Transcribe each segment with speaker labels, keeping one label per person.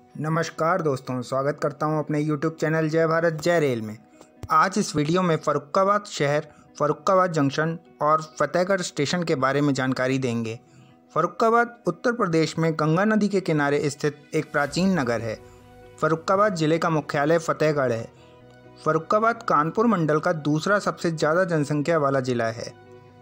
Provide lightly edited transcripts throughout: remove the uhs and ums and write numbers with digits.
Speaker 1: नमस्कार दोस्तों, स्वागत करता हूं अपने YouTube चैनल जय भारत जय रेल में। आज इस वीडियो में फर्रुखाबाद शहर, फर्रुखाबाद जंक्शन और फतेहगढ़ स्टेशन के बारे में जानकारी देंगे। फर्रुखाबाद उत्तर प्रदेश में गंगा नदी के किनारे स्थित एक प्राचीन नगर है। फर्रुखाबाद जिले का मुख्यालय फतेहगढ़ है। फर्रुखाबाद कानपुर मंडल का दूसरा सबसे ज़्यादा जनसंख्या वाला जिला है।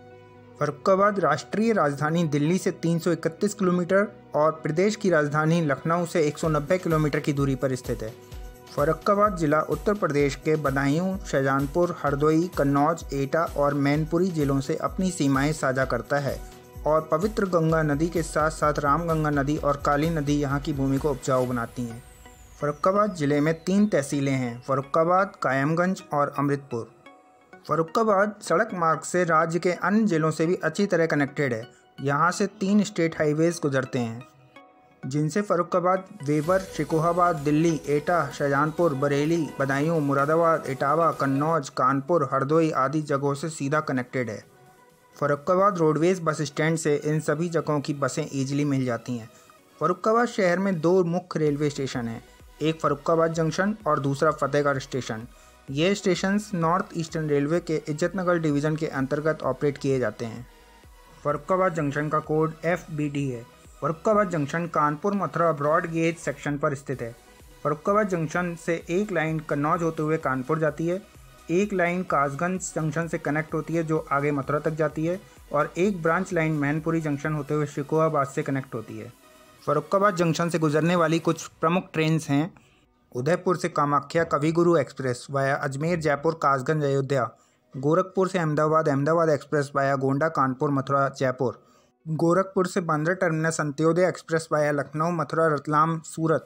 Speaker 1: फर्रुखाबाद राष्ट्रीय राजधानी दिल्ली से 331 किलोमीटर और प्रदेश की राजधानी लखनऊ से 190 किलोमीटर की दूरी पर स्थित है। फर्रुखाबाद जिला उत्तर प्रदेश के बदायूं, शाहजहांपुर, हरदोई, कन्नौज, एटा और मैनपुरी जिलों से अपनी सीमाएं साझा करता है और पवित्र गंगा नदी के साथ साथ रामगंगा नदी और काली नदी यहाँ की भूमि को उपजाऊ बनाती हैं। फर्रुखाबाद जिले में 3 तहसीलें हैं: फर्रुखाबाद, कायमगंज और अमृतपुर। फर्रुखाबाद सड़क मार्ग से राज्य के अन्य जिलों से भी अच्छी तरह कनेक्टेड है। यहाँ से 3 स्टेट हाईवेज गुजरते हैं, जिनसे फर्रुखाबाद वेबर, शिकोहाबाद, दिल्ली, एटा, शाहजहांपुर, बरेली, बदायूं, मुरादाबाद, इटावा, कन्नौज, कानपुर, हरदोई आदि जगहों से सीधा कनेक्टेड है। फर्रुखाबाद रोडवेज बस स्टैंड से इन सभी जगहों की बसें ईजिली मिल जाती हैं। फर्रुखाबाद शहर में 2 मुख्य रेलवे स्टेशन हैं, एक फर्रुखाबाद जंक्शन और दूसरा फतेहगढ़ स्टेशन। ये स्टेशंस नॉर्थ ईस्टर्न रेलवे के इज्जतनगर डिवीज़न के अंतर्गत ऑपरेट किए जाते हैं। फर्रुखाबाद जंक्शन का कोड FBD है। Farrukhabad junction Kanpur Mathura broad gauge section पर स्थित है। फर्रुखाबाद जंक्शन से एक लाइन कन्नौज होते हुए कानपुर जाती है, एक लाइन कासगंज जंक्शन से कनेक्ट होती है जो आगे मथुरा तक जाती है, और एक ब्रांच लाइन मैनपुरी जंक्शन होते हुए शिकोहाबाद से कनेक्ट होती है। फर्रुखाबाद जंक्शन से गुजरने वाली कुछ प्रमुख ट्रेन्स हैं: उदयपुर से कामाख्या कवि गुरु एक्सप्रेस वाया अजमेर, जयपुर, कासगंज, अयोध्या। गोरखपुर से अहमदाबाद अहमदाबाद एक्सप्रेस वाया गोंडा, कानपुर, मथुरा, जयपुर। गोरखपुर से Bandra terminus Antyodaya express via Lucknow, Mathura, Ratlam, Surat.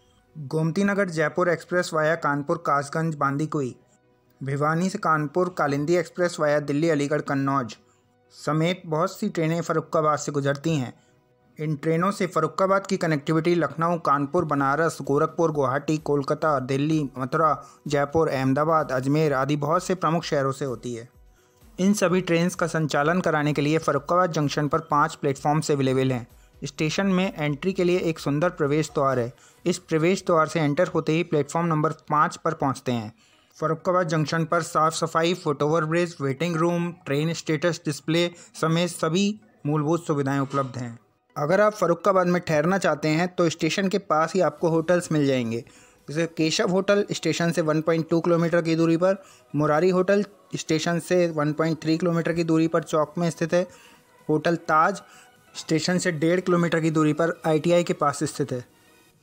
Speaker 1: Gomti Nagar Jaipur express via Kanpur, Kasganj, Bandikui. Bhiwani से कानपुर कालिंदी एक्सप्रेस वाया दिल्ली, अलीगढ़, कन्नौज समेत बहुत सी ट्रेनें फर्रुखाबाद से गुजरती हैं। इन ट्रेनों से फर्रुखाबाद की कनेक्टिविटी लखनऊ, कानपुर, बनारस, गोरखपुर, गुवाहाटी, कोलकाता, दिल्ली, मथुरा, जयपुर, अहमदाबाद, अजमेर आदि बहुत से प्रमुख शहरों से होती है। इन सभी ट्रेन्स का संचालन कराने के लिए फर्रुखाबाद जंक्शन पर 5 प्लेटफॉर्म्स अवेलेबल हैं। स्टेशन में एंट्री के लिए एक सुंदर प्रवेश द्वार है। इस प्रवेश द्वार से एंटर होते ही प्लेटफॉर्म नंबर 5 पर पहुंचते हैं। फर्रुखाबाद जंक्शन पर साफ़ सफाई, foot over bridge, waiting room, train status display समेत सभी मूलभूत सुविधाएँ उपलब्ध हैं। अगर आप फर्रुखाबाद में ठहरना चाहते हैं तो स्टेशन के पास ही आपको होटल्स मिल जाएंगे, जैसे केशव होटल स्टेशन से 1.2 किलोमीटर की दूरी पर, मुरारी होटल स्टेशन से 1.3 किलोमीटर की दूरी पर चौक में स्थित है, होटल ताज स्टेशन से 1.5 किलोमीटर की दूरी पर ITI के पास स्थित है।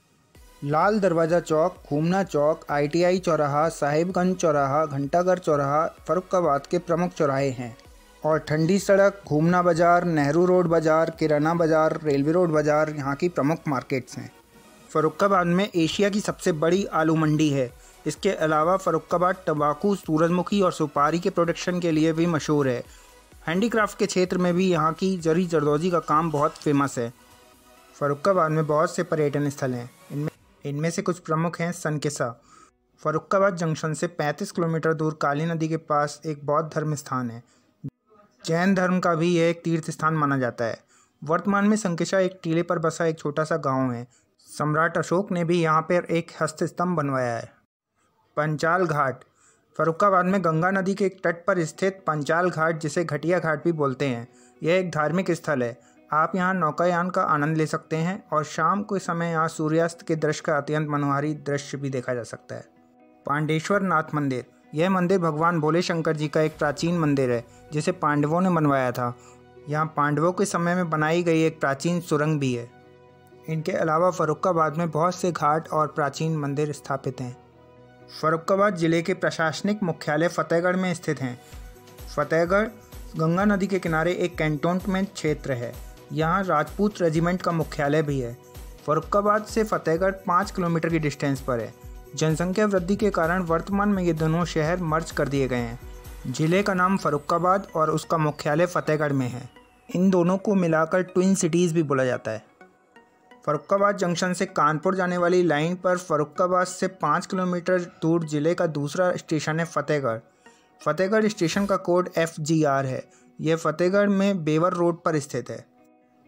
Speaker 1: लाल दरवाज़ा चौक, घूमना चौक, ITI चौराहा, साहिबगंज चौराहा, घंटाघर चौराहा फर्रुखाबाद के प्रमुख चौराहे हैं, और ठंडी सड़क, घूमना बाज़ार, नेहरू रोड बाज़ार, किराना बाज़ार, रेलवे रोड बाज़ार यहाँ की प्रमुख मार्केट्स हैं। फर्रुखाबाद में एशिया की सबसे बड़ी आलू मंडी है। इसके अलावा फर्रुखाबाद तंबाकू, सूरजमुखी और सुपारी के प्रोडक्शन के लिए भी मशहूर है। हैंडीक्राफ्ट के क्षेत्र में भी यहाँ की जरी जरदोजी का काम बहुत फेमस है। फर्रुखाबाद में बहुत से पर्यटन स्थल हैं, इनमें से कुछ प्रमुख हैं: सनकिसा। फर्रुखाबाद जंक्शन से 35 किलोमीटर दूर काली नदी के पास एक बौद्ध धर्म स्थान है। जैन धर्म का भी यह एक तीर्थ स्थान माना जाता है। वर्तमान में संकिसा एक टीले पर बसा एक छोटा सा गांव है। सम्राट अशोक ने भी यहाँ पर एक हस्तस्तंभ बनवाया है। पंचाल घाट। फर्रुखाबाद में गंगा नदी के तट पर स्थित पंचाल घाट, जिसे घटिया घाट भी बोलते हैं, यह एक धार्मिक स्थल है। आप यहाँ नौकायान का आनंद ले सकते हैं और शाम के समय यहाँ सूर्यास्त के दृश्य का अत्यंत मनोहारी दृश्य भी देखा जा सकता है। पांडेश्वर नाथ मंदिर। यह मंदिर भगवान भोले शंकर जी का एक प्राचीन मंदिर है, जिसे पांडवों ने बनवाया था। यहाँ पांडवों के समय में बनाई गई एक प्राचीन सुरंग भी है। इनके अलावा फर्रुखाबाद में बहुत से घाट और प्राचीन मंदिर स्थापित हैं। फर्रुखाबाद जिले के प्रशासनिक मुख्यालय फतेहगढ़ में स्थित हैं। फतेहगढ़ गंगा नदी के किनारे एक कैंटोनमेंट क्षेत्र है। यहाँ राजपूत रेजिमेंट का मुख्यालय भी है। फर्रुखाबाद से फतेहगढ़ 5 किलोमीटर की डिस्टेंस पर है। जनसंख्या वृद्धि के कारण वर्तमान में ये दोनों शहर मर्ज कर दिए गए हैं। जिले का नाम फर्रुखाबाद और उसका मुख्यालय फतेहगढ़ में है। इन दोनों को मिलाकर ट्विन सिटीज़ भी बोला जाता है। फर्रुखाबाद जंक्शन से कानपुर जाने वाली लाइन पर फर्रुखाबाद से 5 किलोमीटर दूर जिले का दूसरा स्टेशन है फतेहगढ़। फतेहगढ़ स्टेशन का कोड FGR है। यह फतेहगढ़ में बेवर रोड पर स्थित है।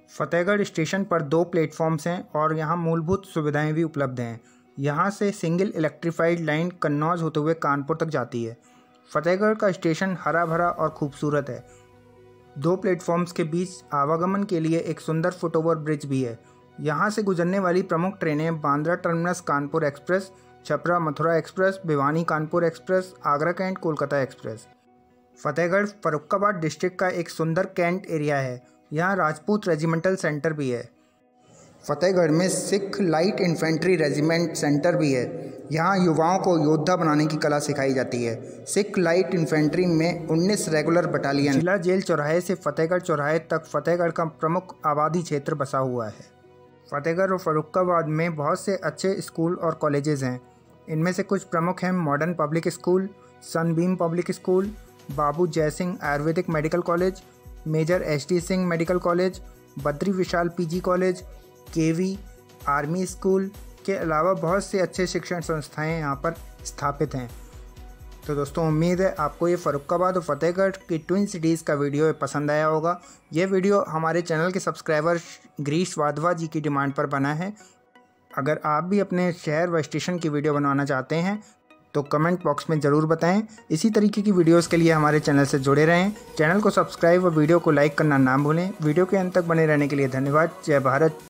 Speaker 1: फतेहगढ़ स्टेशन पर 2 प्लेटफॉर्म्स हैं और यहाँ मूलभूत सुविधाएं भी उपलब्ध हैं। यहाँ से सिंगल इलेक्ट्रीफाइड लाइन कन्नौज होते हुए कानपुर तक जाती है। फतेहगढ़ का स्टेशन हरा भरा और खूबसूरत है। 2 प्लेटफॉर्म्स के बीच आवागमन के लिए एक सुंदर फुटओवर ब्रिज भी है। यहाँ से गुजरने वाली प्रमुख ट्रेनें Bandra terminus Kanpur express, Chhapra Mathura express, Bhiwani Kanpur express, Agra cantt Kolkata express. Fatehgarh Farrukhabad district का एक सुंदर कैंट एरिया है। यहाँ राजपूत रेजिमेंटल सेंटर भी है। फतेहगढ़ में Sikh light infantry regiment centre भी है। यहाँ युवाओं को योद्धा बनाने की कला सिखाई जाती है। सिख लाइट इन्फेंट्री में 19 रेगुलर बटालियन जिला जेल चौराहे से फतेहगढ़ चौराहे तक फतेहगढ़ का प्रमुख आबादी क्षेत्र बसा हुआ है। फतेहगढ़ और फर्रुखाबाद में बहुत से अच्छे स्कूल और कॉलेजेस हैं। इनमें से कुछ प्रमुख हैं modern public school, sunbeam public school, Babu Jaisingh Ayurvedic medical college, major HD. Singh medical college, Badri Vishal PG college, KV army school के अलावा बहुत से अच्छे शिक्षण संस्थाएं यहाँ पर स्थापित हैं। तो दोस्तों, उम्मीद है आपको ये फर्रुखाबाद और फतेहगढ़ की ट्विन सिटीज़ का वीडियो पसंद आया होगा। ये वीडियो हमारे चैनल के सब्सक्राइबर गिरीश वाधवा जी की डिमांड पर बना है। अगर आप भी अपने शहर व स्टेशन की वीडियो बनवाना चाहते हैं तो कमेंट बॉक्स में ज़रूर बताएं। इसी तरीके की वीडियोस के लिए हमारे चैनल से जुड़े रहें। चैनल को सब्सक्राइब और वीडियो को लाइक करना ना भूलें। वीडियो के अंत तक बने रहने के लिए धन्यवाद। जय भारत।